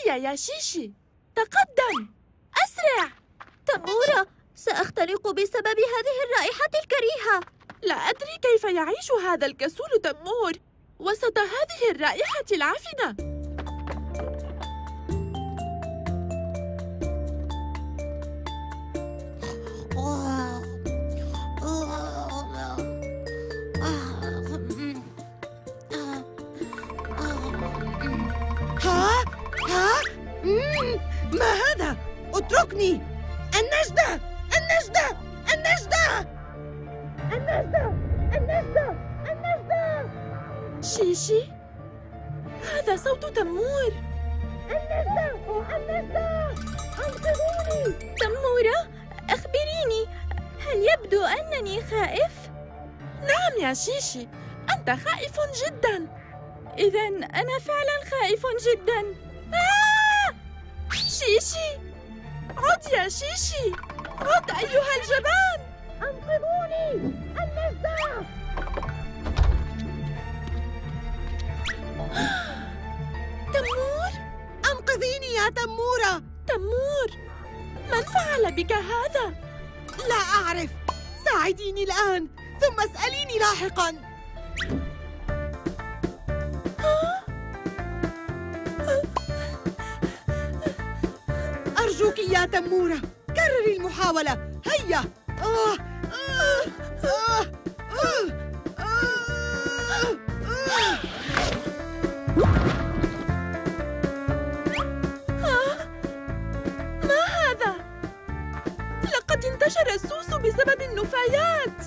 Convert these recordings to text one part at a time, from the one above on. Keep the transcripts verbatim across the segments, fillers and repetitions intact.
هيا يا شيشي، تقدم، أسرع. تمورة، سأختنق بسبب هذه الرائحة الكريهة. لا أدري كيف يعيش هذا الكسول تمور وسط هذه الرائحة العفنة. ها؟ ها؟ ما هذا؟ اتركني! النجدة! النجدة! النجدة! النجدة! النجدة! النجدة! شيشي؟ هذا صوت تمور. النجدة! النجدة! أنقذوني! تمورة، أخبريني، هل يبدو أنني خائف؟ نعم يا شيشي، أنت خائف جداً. إذن أنا فعلاً خائف جداً. آه! شيشي، عد يا شيشي، عد أيها الجبان. أنقذوني! النجدة! تمور؟ أنقذيني يا تمورة! تمور، من فعل بك هذا؟ لا أعرف، ساعديني الآن ثم اسأليني لاحقاً. أرجوك يا تمورة، كرري المحاولة، هيا. آه آه آه آه آه آه. ما هذا؟ لقد انتشر السوس بسبب النفايات.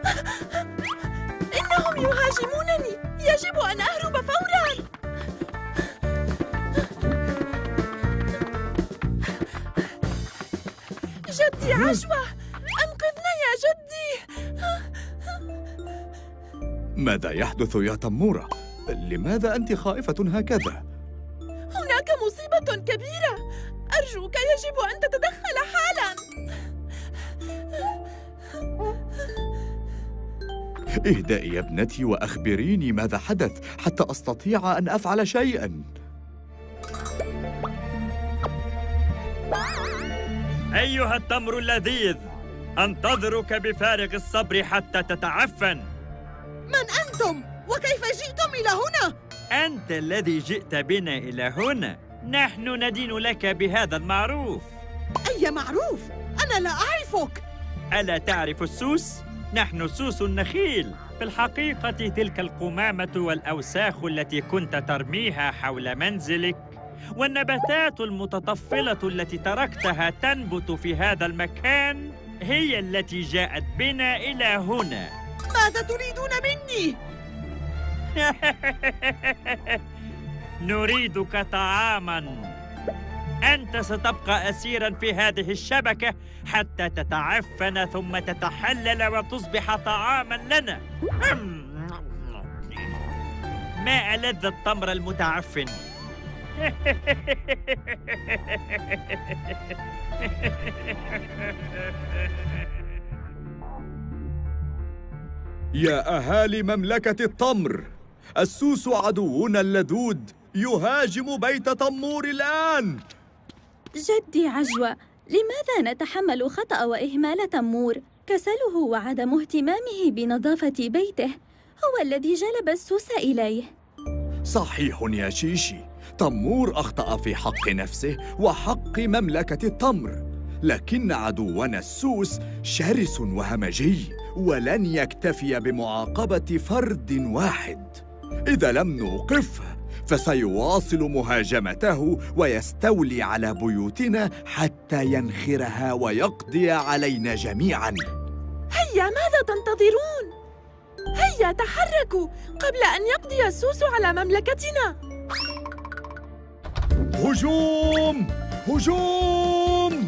إنهم يهاجمونني، يجب أن أهرب فوراً. جدي عجوة، أنقذنا يا جدي. ماذا يحدث يا تمورة؟ لماذا أنت خائفة هكذا؟ هناك مصيبة كبيرة، أرجوك يجب أن تتدخل حالاً. اهدئي يا ابنتي وأخبريني ماذا حدث حتى أستطيع أن أفعل شيئاً. أيها التمر اللذيذ، أنتظرك بفارغ الصبر حتى تتعفن. من أنتم؟ وكيف جئتم إلى هنا؟ أنت الذي جئت بنا إلى هنا. نحن ندين لك بهذا المعروف. أي معروف؟ أنا لا أعرفك. ألا تعرف السوس؟ نحن سوس النخيل. في الحقيقة تلك القمامة والأوساخ التي كنت ترميها حول منزلك والنباتات المتطفلة التي تركتها تنبت في هذا المكان هي التي جاءت بنا إلى هنا. ماذا تريدون مني؟ نريدك طعاماً. أنت ستبقى أسيراً في هذه الشبكة حتى تتعفن ثم تتحلل وتصبح طعاماً لنا. ما ألذ التمر المتعفن. يا أهالي مملكة التمر، السوس عدونا اللدود يهاجم بيت تمور الآن. جدي عجوة، لماذا نتحمل خطأ وإهمال تمور؟ كسله وعدم اهتمامه بنظافة بيته هو الذي جلب السوس إليه. صحيح يا شيشي، تمور أخطأ في حق نفسه وحق مملكة التمر، لكن عدونا السوس شرس وهمجي ولن يكتفي بمعاقبة فرد واحد. إذا لم نوقفه فسيواصل مهاجمته ويستولي على بيوتنا حتى ينخرها ويقضي علينا جميعاً. هيا، ماذا تنتظرون؟ هيا تحركوا قبل أن يقضي السوس على مملكتنا. هجوم! هجوم!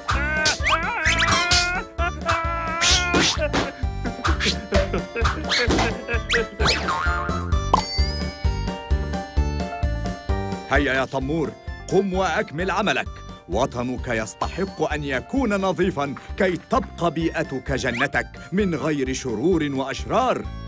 هيا يا تمور، قم وأكمل عملك. وطنك يستحق أن يكون نظيفاً كي تبقى بيئتك جنتك من غير شرور وأشرار.